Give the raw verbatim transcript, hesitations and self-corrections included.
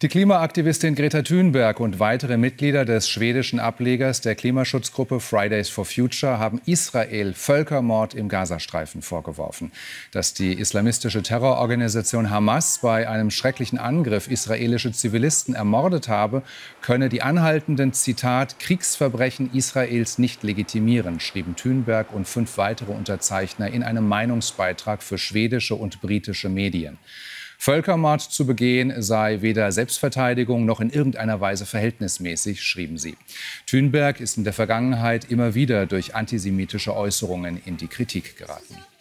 Die Klimaaktivistin Greta Thunberg und weitere Mitglieder des schwedischen Ablegers der Klimaschutzgruppe Fridays for Future haben Israel Völkermord im Gazastreifen vorgeworfen. Dass die islamistische Terrororganisation Hamas bei einem schrecklichen Angriff israelische Zivilisten ermordet habe, könne die anhaltenden, Zitat, Kriegsverbrechen Israels nicht legitimieren, schrieben Thunberg und fünf weitere Unterzeichner in einem Meinungsbeitrag für schwedische und britische Medien. Völkermord zu begehen sei weder Selbstverteidigung noch in irgendeiner Weise verhältnismäßig, schrieben sie. Thunberg ist in der Vergangenheit immer wieder durch antisemitische Äußerungen in die Kritik geraten.